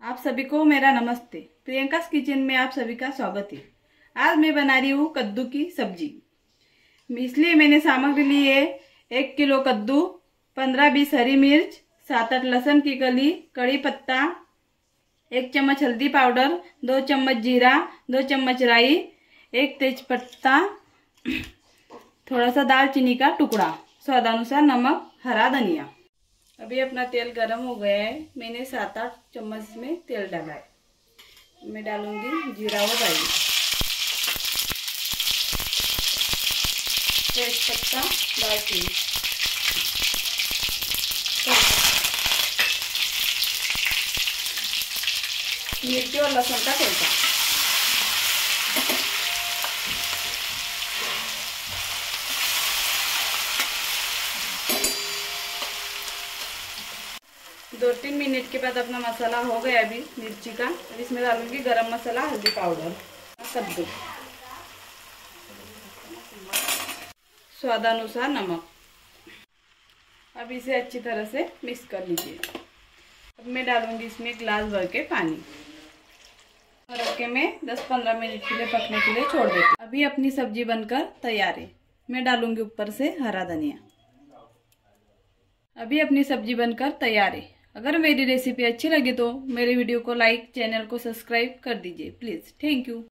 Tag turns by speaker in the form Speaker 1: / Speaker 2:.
Speaker 1: आप सभी को मेरा नमस्ते। प्रियंकास किचन में आप सभी का स्वागत है। आज मैं बना रही हूँ कद्दू की सब्जी। इसलिए मैंने सामग्री ली है 1 किलो कद्दू, 15-20 हरी मिर्च, 7-8 लहसुन की कली, कड़ी पत्ता, 1 चम्मच हल्दी पाउडर, 2 चम्मच जीरा, 2 चम्मच राई, 1 तेज पत्ता, थोड़ा सा दालचीनी का टुकड़ा, स्वादानुसार नमक, हरा धनिया। अभी अपना तेल गरम हो गया है। मैंने 7-8 चम्मच में तेल डाला है। मैं डालूंगी जीरा और राई, तेज पत्ता, दालचीनी, मिर्ची और लहसुन का तड़का। दो 3 मिनट के बाद अपना मसाला हो गया अभी मिर्ची का। अब इसमें डालूंगी गरम मसाला, हल्दी पाउडर, कद्दू, स्वादानुसार नमक। अब इसे अच्छी तरह से मिक्स कर लीजिए। अब मैं डालूंगी इसमें ग्लास भर के पानी और रख के मैं 10-15 मिनट के लिए पकने के लिए छोड़ देती हूँ। अभी अपनी सब्जी बनकर तैयार है। मैं डालूंगी ऊपर से हरा धनिया। अभी अपनी सब्जी बनकर तैयार है। अगर मेरी रेसिपी अच्छी लगी तो मेरे वीडियो को लाइक, चैनल को सब्सक्राइब कर दीजिए प्लीज़। Thank you.